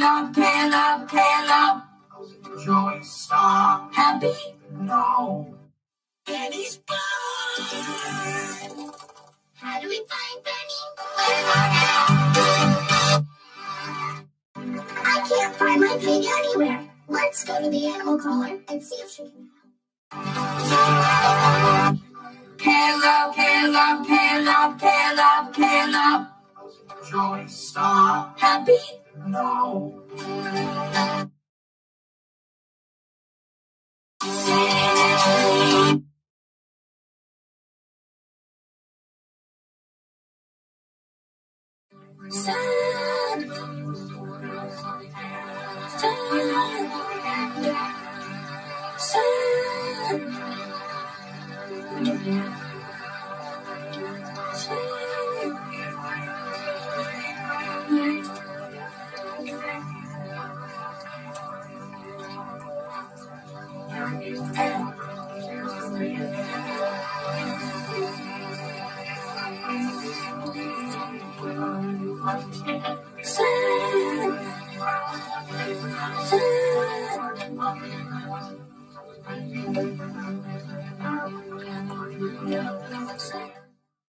Caleb. Joy, stop. Happy, no. And he's born. How do we find Benny? I can't find my pig anywhere. Let's go to the animal collar and see if she can help. Caleb. Joy, stop. Happy, no. Sad. Sad.